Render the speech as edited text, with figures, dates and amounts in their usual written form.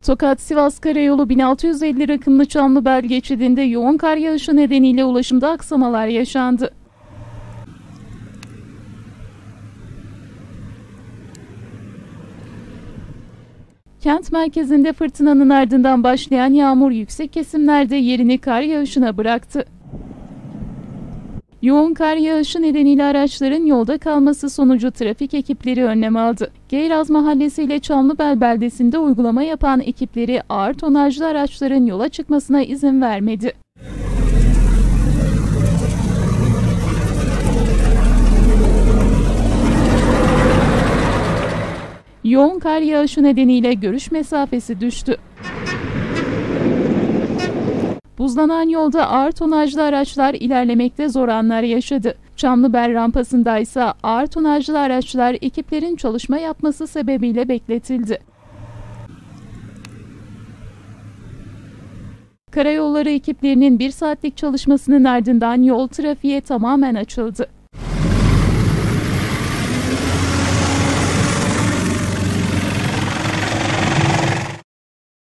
Tokat-Sivas Karayolu 1650 rakımlı Çamlıbel geçidinde yoğun kar yağışı nedeniyle ulaşımda aksamalar yaşandı. Kent merkezinde fırtınanın ardından başlayan yağmur yüksek kesimlerde yerini kar yağışına bıraktı. Yoğun kar yağışı nedeniyle araçların yolda kalması sonucu trafik ekipleri önlem aldı. Geyraz Mahallesi ile Çamlıbel beldesinde uygulama yapan ekipleri ağır tonajlı araçların yola çıkmasına izin vermedi. Yoğun kar yağışı nedeniyle görüş mesafesi düştü. Buzlanan yolda ağır tonajlı araçlar ilerlemekte zor anlar yaşadı. Çamlıbel rampasında ise ağır tonajlı araçlar ekiplerin çalışma yapması sebebiyle bekletildi. Karayolları ekiplerinin 1 saatlik çalışmasının ardından yol trafiğe tamamen açıldı.